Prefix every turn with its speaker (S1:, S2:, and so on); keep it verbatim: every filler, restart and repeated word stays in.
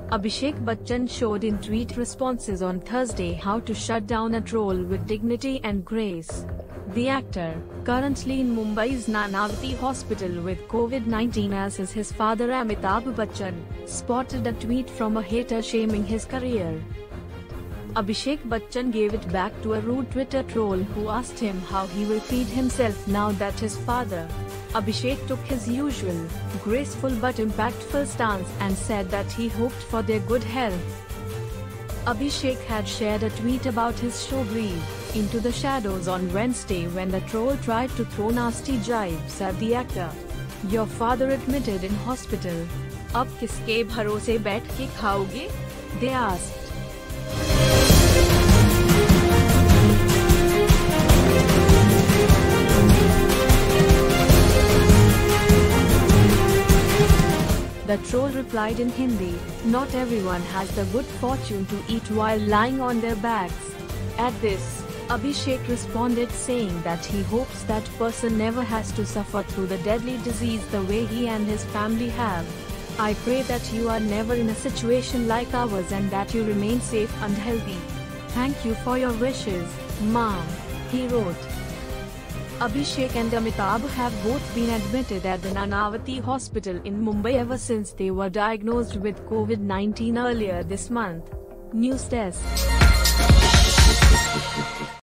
S1: Abhishek Bachchan showed in tweet responses on Thursday how to shut down a troll with dignity and grace. The actor, currently in Mumbai's Nanavati hospital with COVID nineteen as is his father Amitabh Bachchan, spotted a tweet from a hater shaming his career. Abhishek Bachchan gave it back to a rude Twitter troll who asked him how he will feed himself now that his father. Abhishek took his usual, graceful but impactful stance and said that he hoped for their good health. Abhishek had shared a tweet about his show Breathe Into the Shadows on Wednesday when the troll tried to throw nasty jibes at the actor. Your father admitted in hospital. अब किसके भरोसे बैठ के खाओगे? They asked. The troll replied in Hindi, "Not everyone has the good fortune to eat while lying on their backs." At this, Abhishek responded saying that he hopes that person never has to suffer through the deadly disease the way he and his family have. I pray that you are never in a situation like ours and that you remain safe and healthy. Thank you for your wishes, Mom, he wrote. Abhishek and Amitabh have both been admitted at the Nanavati hospital in Mumbai ever since they were diagnosed with COVID nineteen earlier this month. News Desk.